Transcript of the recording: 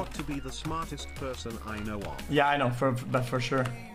got to be the smartest person I know of. Yeah, I know, but for sure.